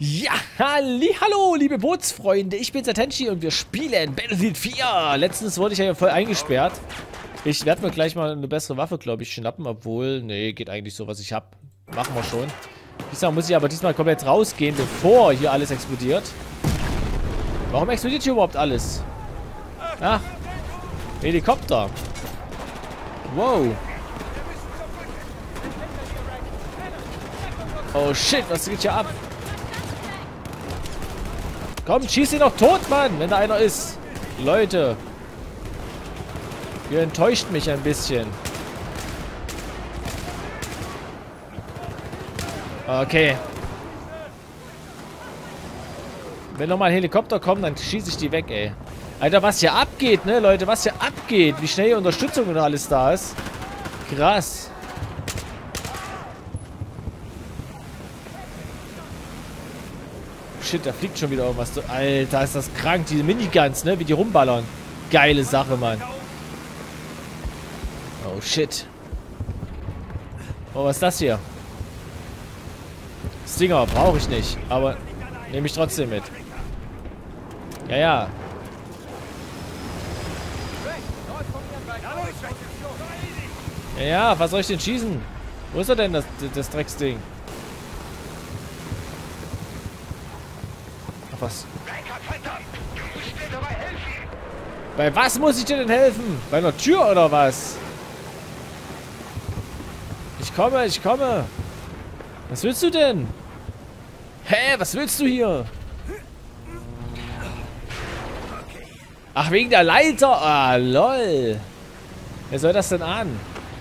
Ja, hallo, liebe Bootsfreunde, ich bin Satenchi und wir spielen Battlefield 4. Letztens wurde ich ja hier voll eingesperrt. Ich werde mir gleich mal eine bessere Waffe, glaube ich, schnappen, obwohl, nee, geht eigentlich so, was ich habe. Machen wir schon. Diesmal muss ich aber diesmal komplett rausgehen, bevor hier alles explodiert. Warum explodiert hier überhaupt alles? Ach, Helikopter. Wow. Oh shit, was geht hier ab? Komm, schieß ihn doch tot, Mann, wenn da einer ist. Leute. Ihr enttäuscht mich ein bisschen. Okay. Wenn nochmal ein Helikopter kommt, dann schieße ich die weg, ey. Alter, was hier abgeht, ne, Leute, was hier abgeht. Wie schnell hier Unterstützung und alles da ist. Krass. Shit, da fliegt schon wieder irgendwas. Alter, ist das krank. Diese Miniguns, ne? Wie die rumballern. Geile Sache, Mann. Oh, shit. Oh, was ist das hier? Stinger brauche ich nicht. Aber nehme ich trotzdem mit. Ja, ja. Ja, ja, was soll ich denn schießen? Wo ist er denn, das Drecksding? Was? Bei was muss ich dir denn helfen? Bei einer Tür oder was? Ich komme, ich komme. Was willst du denn? Hä, was willst du hier? Ach, wegen der Leiter. Ah, lol. Wer soll das denn an?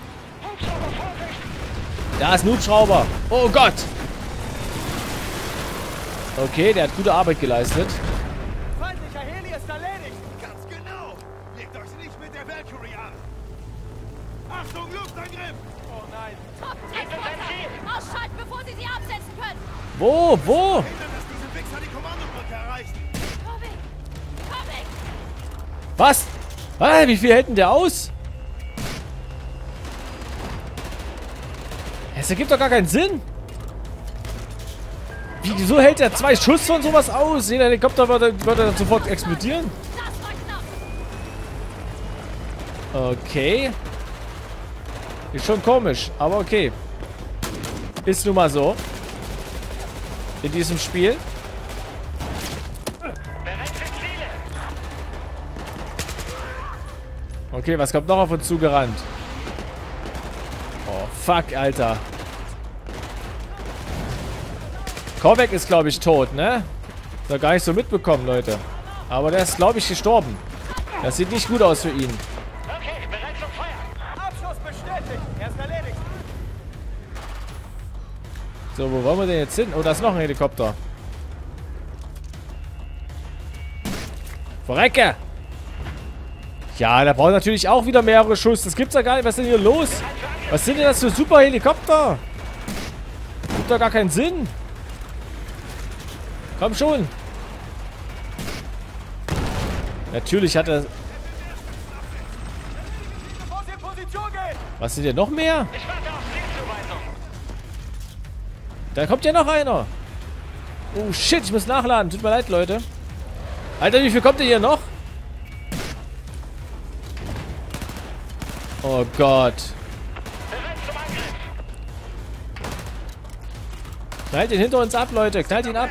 Da ist ein Hubschrauber. Oh Gott. Okay, der hat gute Arbeit geleistet. Feindlicher Heli ist erledigt. Ganz genau. Legt euch nicht mit der Valkyrie an. Achtung, Luftangriff. Oh nein. Ausschalten, bevor Sie sie absetzen können. Wo? Wo? Dass diese Wichser die Kommandobrücke erreichen. Komm weg. Komm weg. Was? Ah, wie viel hält denn der aus? Es ergibt doch gar keinen Sinn. Wieso hält er 2 Schuss von sowas aus? Jeder Helikopter würde dann sofort explodieren. Okay. Ist schon komisch, aber okay. Ist nun mal so. In diesem Spiel. Okay, was kommt noch auf uns zugerannt? Oh, fuck, Alter. Korvek ist, glaube ich, tot, ne? Ist gar nicht so mitbekommen, Leute. Aber der ist, glaube ich, gestorben. Das sieht nicht gut aus für ihn. Okay, bereit zum Feuer. Abschuss bestätigt. Er ist erledigt. So, wo wollen wir denn jetzt hin? Oh, da ist noch ein Helikopter. Verrecke! Ja, der braucht natürlich auch wieder mehrere Schuss. Das gibt's ja gar nicht. Was ist denn hier los? Was sind denn das für super Helikopter? Gibt doch gar keinen Sinn. Komm schon. Natürlich hat er... Bevor Sie in Position gehen. Was sind denn noch mehr? Ich warte auf Zielzuweisung. Da kommt ja noch einer. Oh shit, ich muss nachladen. Tut mir leid, Leute. Alter, wie viel kommt denn hier noch? Oh Gott. Bereit zum Angriff. Knallt ihn hinter uns ab, Leute. Knallt ihn ab.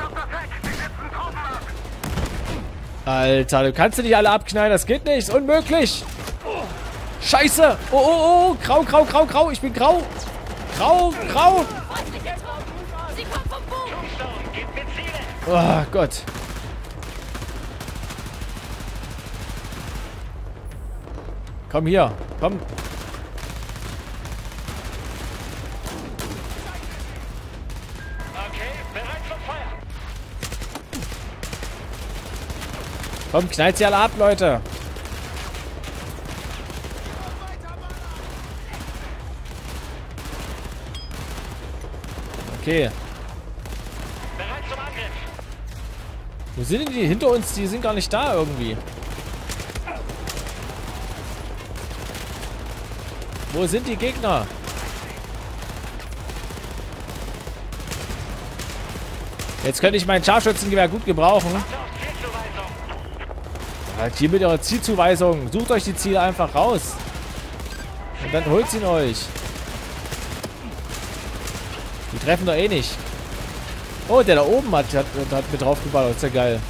Alter, du kannst sie nicht alle abknallen. Das geht nicht. Ist unmöglich. Scheiße. Oh, oh, oh. Grau, grau, grau, grau. Ich bin grau. Grau, grau. Sie kommt vom Boden. Oh Gott. Komm hier. Komm. Okay, bereit zum Feuer. Komm, knallt sie alle ab, Leute. Okay. Bereit zum Angriff. Wo sind denn die hinter uns? Die sind gar nicht da irgendwie. Wo sind die Gegner? Jetzt könnte ich mein Scharfschützengewehr gut gebrauchen. Halt hier mit eurer Zielzuweisung. Sucht euch die Ziele einfach raus. Und dann holt sie ihn euch. Die treffen doch eh nicht. Oh, der da oben hat mit drauf geballert. Ist ja geil.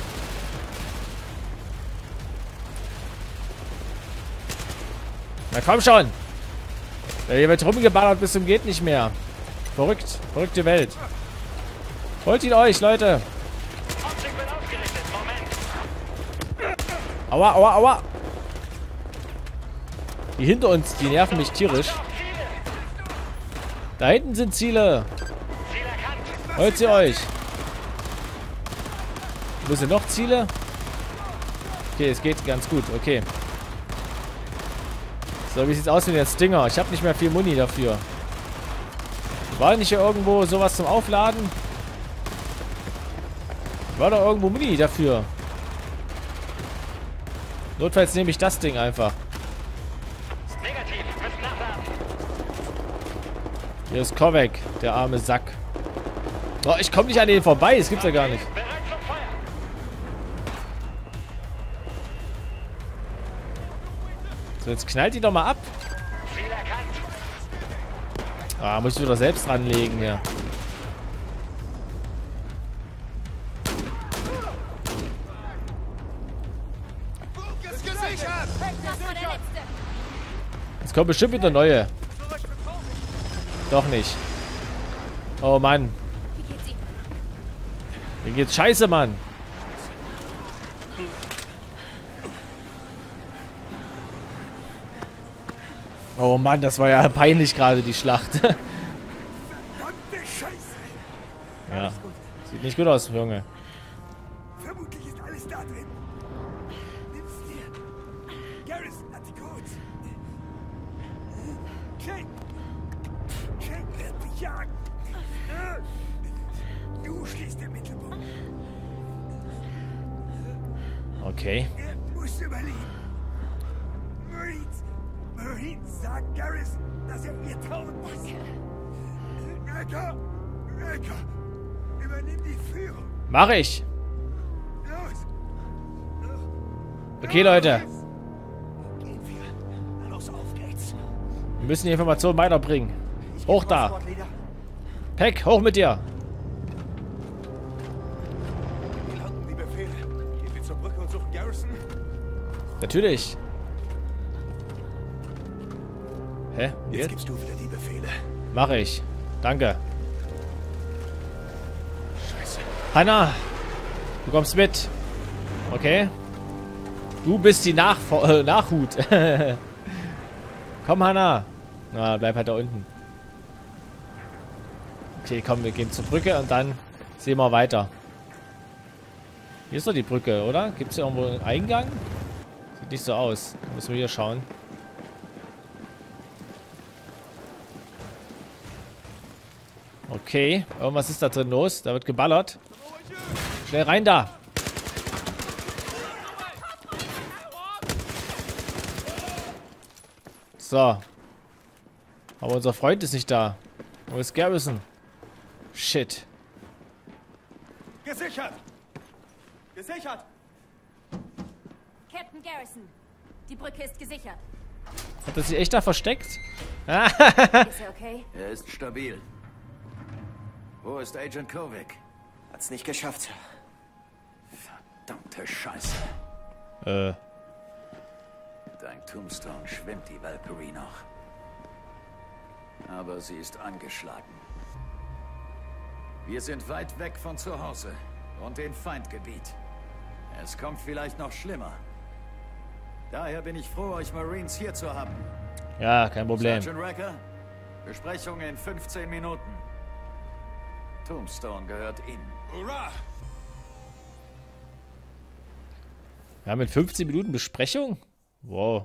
Na komm schon. Hier wird rumgeballert bis zum geht nicht mehr. Verrückt. Verrückte Welt. Holt ihn euch, Leute. Aua, aua, aua. Die hinter uns, die nerven mich tierisch. Da hinten sind Ziele. Holt sie euch. Wo sind noch Ziele? Okay, es geht ganz gut. Okay. So, wie sieht's aus mit den Stinger? Ich habe nicht mehr viel Muni dafür. War nicht hier irgendwo sowas zum Aufladen? War doch irgendwo Muni dafür. Notfalls nehme ich das Ding einfach. Hier ist Kovac, der arme Sack. Oh, ich komme nicht an den vorbei. Das gibt's ja gar nicht. So, jetzt knallt die doch mal ab. Ah, muss ich wieder selbst ranlegen hier. Jetzt kommt bestimmt wieder neue. Doch nicht. Oh Mann. Mir geht's scheiße, Mann. Oh Mann, das war ja peinlich gerade, die Schlacht. Ja. Sieht nicht gut aus, Junge. Vermutlich ist alles da drin. Nimm's dir. Garrison hat die Codes. Jake wird dich jagen. Du schließt den Mittelpunkt. Okay. Er muss überleben. Marines sagt Garrison, dass er ihr trauen muss. Ecker, übernimm die Führung. Mach ich. Los. Okay, Leute. Gehen wir. Los, auf geht's. Wir müssen die Information weiterbringen. Hoch da. Peck, hoch mit dir. Wie lauten die Befehle? Gehen wir zur Brücke und suchen Garrison? Natürlich. Hä? Jetzt gibst du wieder die Befehle. Mache ich. Danke. Scheiße. Hanna, du kommst mit. Okay. Du bist die Nachhut. Komm, Hanna. Na, bleib halt da unten. Okay, komm, wir gehen zur Brücke und dann sehen wir weiter. Hier ist doch die Brücke, oder? Gibt es hier irgendwo einen Eingang? Sieht nicht so aus. Da müssen wir hier schauen. Okay, irgendwas ist da drin los. Da wird geballert. Schnell rein da. So. Aber unser Freund ist nicht da. Wo ist Garrison? Shit. Gesichert! Gesichert! Captain Garrison, die Brücke ist gesichert. Hat er sich echt da versteckt? Ist er okay? Er ist stabil. Wo ist Agent Kovac? Hat's nicht geschafft, Sir. Verdammte Scheiße. Dank Tombstone schwimmt die Valkyrie noch. Aber sie ist angeschlagen. Wir sind weit weg von zu Hause und dem Feindgebiet. Es kommt vielleicht noch schlimmer. Daher bin ich froh, euch Marines hier zu haben. Ja, kein Problem. Sergeant Wrecker, Besprechung in 15 Minuten. Tombstone gehört Ihnen. Hurra! Wir haben in 15 Minuten Besprechung? Wow.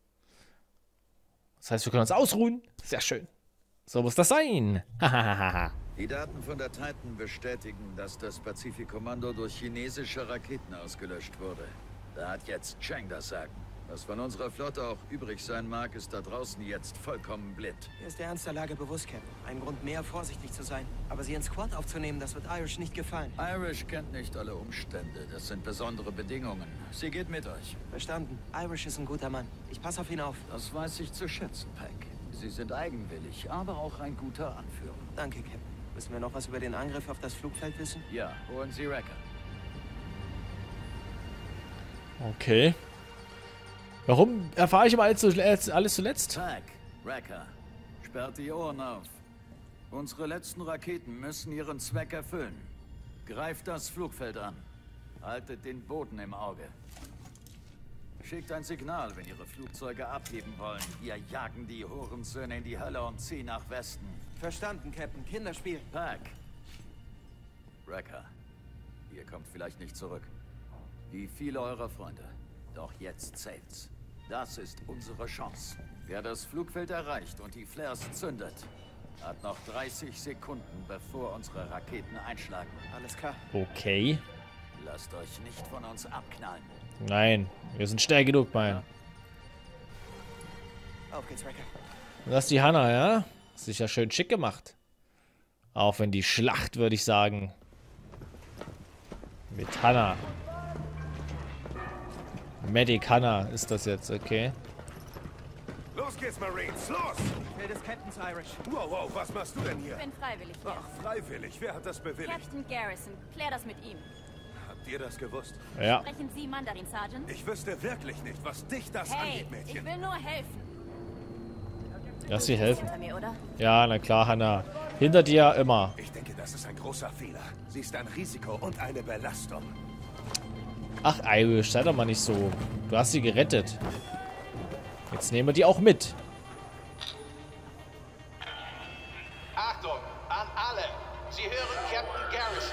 Das heißt, wir können uns ausruhen? Sehr schön. So muss das sein. Die Daten von der Titan bestätigen, dass das Pazifikkommando durch chinesische Raketen ausgelöscht wurde. Da hat jetzt Chang das Sagen. Was von unserer Flotte auch übrig sein mag, ist da draußen jetzt vollkommen blind. Mir ist der Ernst der Lage bewusst, Captain. Ein Grund mehr, vorsichtig zu sein. Aber Sie ins Squad aufzunehmen, das wird Irish nicht gefallen. Irish kennt nicht alle Umstände. Das sind besondere Bedingungen. Sie geht mit euch. Verstanden. Irish ist ein guter Mann. Ich passe auf ihn auf. Das weiß ich zu schätzen, Pack. Sie sind eigenwillig, aber auch ein guter Anführer. Danke, Captain. Müssen wir noch was über den Angriff auf das Flugfeld wissen? Ja, holen Sie Wrecker. Okay. Warum erfahre ich immer alles zuletzt? Pack, Wrecker, sperrt die Ohren auf. Unsere letzten Raketen müssen ihren Zweck erfüllen. Greift das Flugfeld an. Haltet den Boden im Auge. Schickt ein Signal, wenn Ihre Flugzeuge abheben wollen. Wir jagen die Hurensöhne in die Hölle und ziehen nach Westen. Verstanden, Captain. Kinderspiel. Pack. Wrecker, ihr kommt vielleicht nicht zurück. Wie viele eurer Freunde. Doch jetzt zählt's. Das ist unsere Chance. Wer das Flugfeld erreicht und die Flares zündet, hat noch 30 Sekunden, bevor unsere Raketen einschlagen. Alles klar. Okay. Lasst euch nicht von uns abknallen. Nein, wir sind schnell genug, mein. Auf geht's, Wrecker. Das ist die Hannah, ja? Sicher schön schick gemacht. Auch wenn die Schlacht, würde ich sagen. Mit Hannah. Medic Hannah ist das jetzt, okay. Los geht's, Marines, los! Will des Captains Irish. Wow, wow, was machst du denn hier? Ich bin freiwillig hier. Ach, freiwillig. Wer hat das bewilligt? Captain Garrison, klär das mit ihm. Habt ihr das gewusst? Ja. Sprechen Sie Mandarin, Sergeant? Ich wüsste wirklich nicht, was dich das Hey, angeht, ich Mädchen. will nur helfen. Lass sie helfen. Hinter mir, oder? Ja, na klar, Hannah. Hinter dir immer. Ich denke, das ist ein großer Fehler. Sie ist ein Risiko und eine Belastung. Ach, Irish, sei doch mal nicht so. Du hast sie gerettet. Jetzt nehmen wir die auch mit. Achtung, an alle! Sie hören Captain Garrison.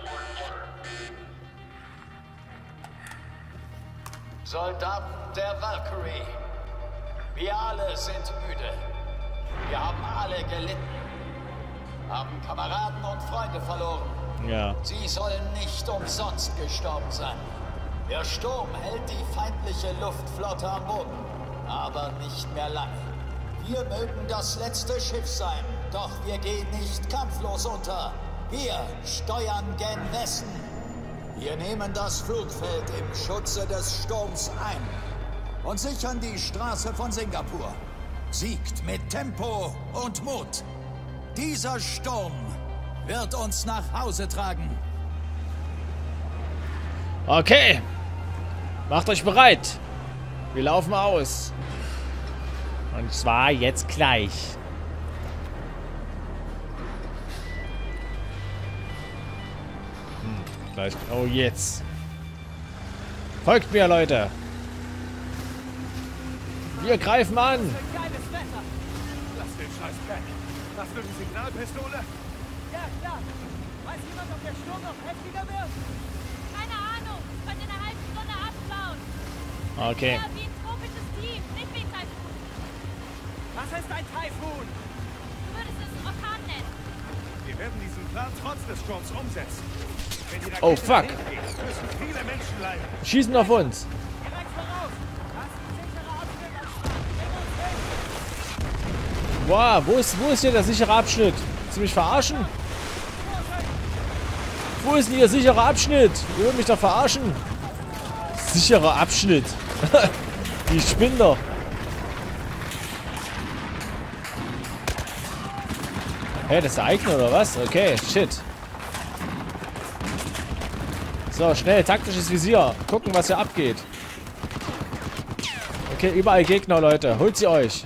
Soldaten der Valkyrie. Wir alle sind müde. Wir haben alle gelitten. Haben Kameraden und Freunde verloren. Ja. Sie sollen nicht umsonst gestorben sein. Der Sturm hält die feindliche Luftflotte am Boden. Aber nicht mehr lange. Wir mögen das letzte Schiff sein, doch wir gehen nicht kampflos unter. Wir steuern gen Westen. Wir nehmen das Flugfeld im Schutze des Sturms ein und sichern die Straße von Singapur. Siegt mit Tempo und Mut. Dieser Sturm wird uns nach Hause tragen. Okay. Macht euch bereit. Wir laufen aus. Und zwar jetzt gleich. Gleich. Oh, jetzt. Folgt mir, Leute. Wir greifen an. Lass den Scheiß weg. Hast du die Signalpistole? Ja, klar. Weiß jemand, ob der Sturm noch heftiger wird? Keine Ahnung. Es könnte in einer halben Stunde abflauen. Okay. Ja, wie ein tropisches Tief, nicht wie ein Taifun. Was ist ein Taifun? Du würdest es Orkan nennen. Wir werden diesen Plan trotz des Sturms umsetzen. Wenn die Rakete Oh, fuck. daneben geht, müssen viele Menschen leiden. Schießen auf uns. Direkt voraus. Das ist ein sicherer Abschnitt am Start. Wow, wo ist hier der sichere Abschnitt? Willst du mich verarschen? Wo ist denn hier sicherer Abschnitt? Ihr wollt mich doch verarschen. Sicherer Abschnitt. Die spinnen doch. Hey, das ist der eigene oder was? Okay, shit. So, schnell, taktisches Visier. Gucken, was hier abgeht. Okay, überall Gegner, Leute. Holt sie euch.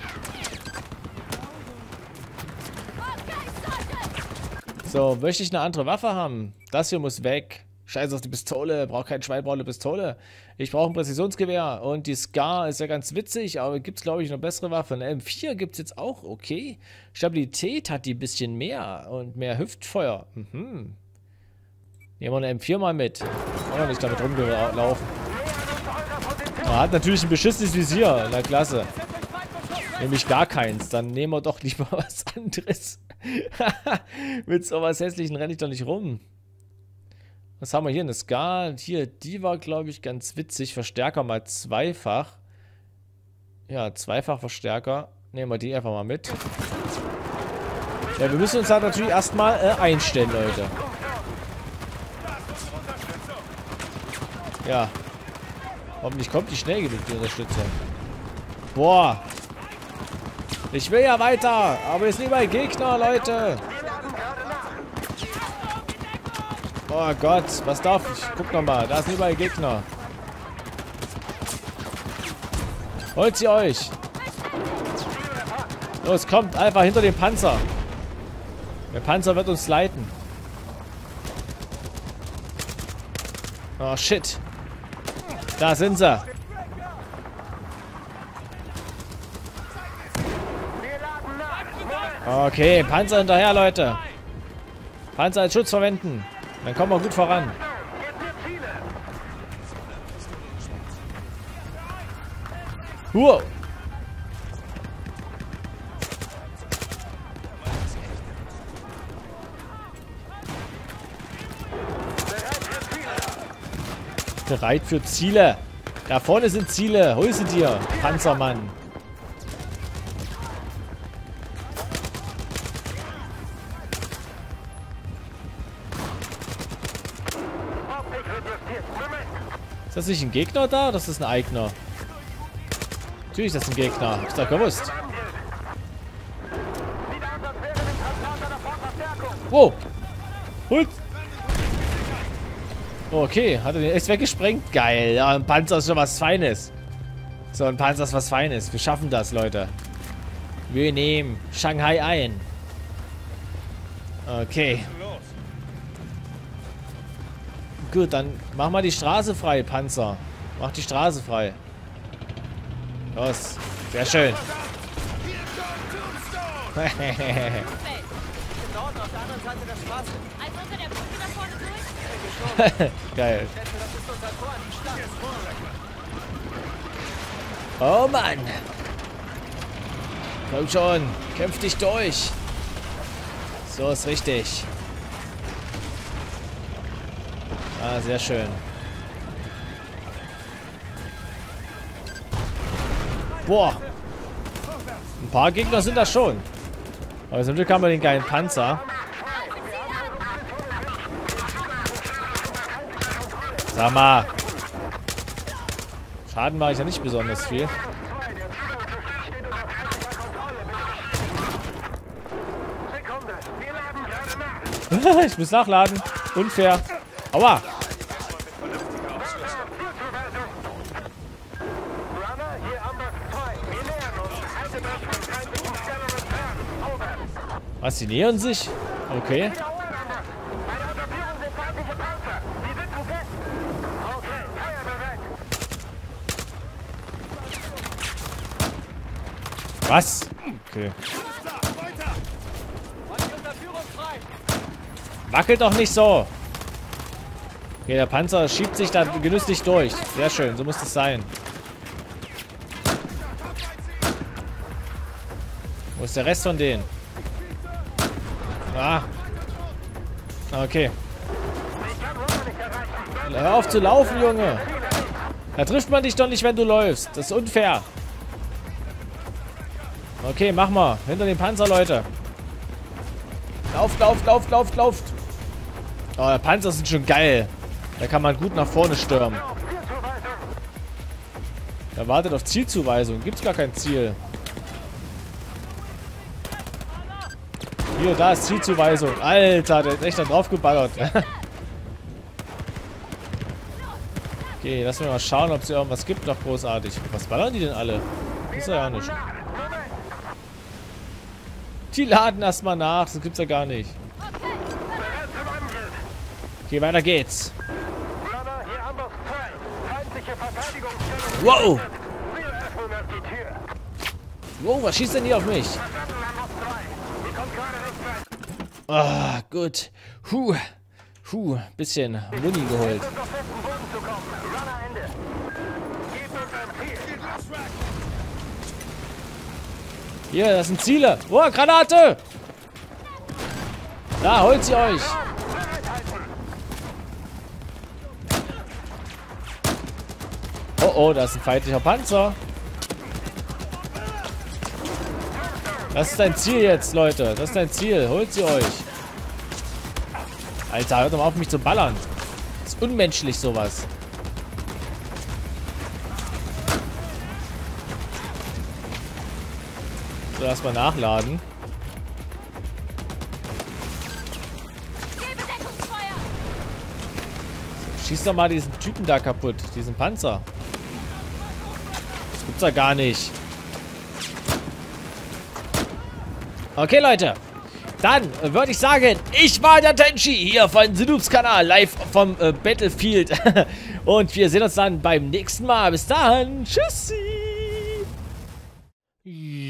So, möchte ich eine andere Waffe haben? Das hier muss weg. Scheiß auf die Pistole. Braucht kein Schwein, braucht eine Pistole. Ich brauche ein Präzisionsgewehr. Und die Scar ist ja ganz witzig, aber gibt es, glaube ich, eine bessere Waffe. Eine M4 gibt es jetzt auch, okay. Stabilität hat die ein bisschen mehr und mehr Hüftfeuer. Mhm. Nehmen wir eine M4 mal mit. Auch noch nicht damit rumgelaufen. Er hat natürlich ein beschissenes Visier. Na klasse. Nämlich gar keins. Dann nehmen wir doch lieber was anderes. Mit sowas Hässlichen renne ich doch nicht rum. Was haben wir hier? Eine Scar. Hier, die war, glaube ich, ganz witzig. Verstärker mal zweifach. Ja, Zweifachverstärker. Nehmen wir die einfach mal mit. Ja, wir müssen uns da natürlich erstmal einstellen, Leute. Ja. Hoffentlich kommt die schnell genug, die Unterstützung. Boah. Ich will ja weiter. Aber es sind überall Gegner, Leute. Oh Gott, was darf ich? Guck nochmal, da sind überall Gegner. Holt sie euch. Los, kommt einfach hinter dem Panzer. Der Panzer wird uns leiten. Oh shit. Da sind sie. Okay, Panzer hinterher, Leute. Panzer als Schutz verwenden. Dann kommen wir gut voran. Wow. Bereit für Ziele. Da vorne sind Ziele. Hol sie dir, Panzermann. Ist das nicht ein Gegner da? Das ist ein Eigner. Natürlich ist das ein Gegner. Hab's doch gewusst. Wow. Holt. Okay, hat er den echt weggesprengt? Geil. Ja, ein Panzer ist schon was Feines. So, ein Panzer ist was Feines. Wir schaffen das, Leute. Wir nehmen Shanghai ein. Okay. Gut, dann mach mal die Straße frei, Panzer. Mach die Straße frei. Los. Sehr schön. Dort auf der anderen Seite der Straße. Also unter der Brücke da vorne durch? Geil. Ich schätze, das ist unser Tor an die Stadt. Oh Mann. Komm schon. Kämpf dich durch. So ist richtig. Ah, sehr schön. Boah. Ein paar Gegner sind das schon. Aber zum Glück haben wir den geilen Panzer. Sag mal. Schaden mache ich ja nicht besonders viel. Ich muss nachladen. Unfair. Aua. Was, die nähern sich? Okay. Was? Okay. Wackelt doch nicht so. Okay, der Panzer schiebt sich da genüsslich durch. Sehr schön, so muss es sein. Wo ist der Rest von denen? Ah. Okay. Hör auf zu laufen, Junge. Da trifft man dich doch nicht, wenn du läufst. Das ist unfair. Okay, mach mal. Hinter dem Panzer, Leute. Lauft, lauft, lauft, lauft, lauft. Oh, der Panzer sind schon geil. Da kann man gut nach vorne stürmen. Er wartet auf Zielzuweisung. Gibt's gar kein Ziel. Hier, da ist Zielzuweisung. Alter, der ist echt da drauf geballert. Okay, lassen wir mal schauen, ob es hier irgendwas gibt noch großartig. Was ballern die denn alle? Das ist ja nicht. Die laden erstmal nach. Das gibt's ja gar nicht. Okay, weiter geht's. Wow! Wow, was schießt denn hier auf mich? Ah, gut. Bisschen Muni geholt. Hier, das sind Ziele. Oh, Granate! Da, holt sie euch. Oh, oh, da ist ein feindlicher Panzer. Das ist dein Ziel jetzt, Leute. Das ist dein Ziel. Holt sie euch. Alter, hört doch mal auf, mich zu ballern. Das ist unmenschlich, sowas. So, erstmal nachladen. Schieß doch mal diesen Typen da kaputt. Diesen Panzer. Das gibt's ja gar nicht. Okay, Leute. Dann würde ich sagen, ich war der Tenchi hier von Noobs Kanal, live vom Battlefield. Und wir sehen uns dann beim nächsten Mal. Bis dann. Tschüssi.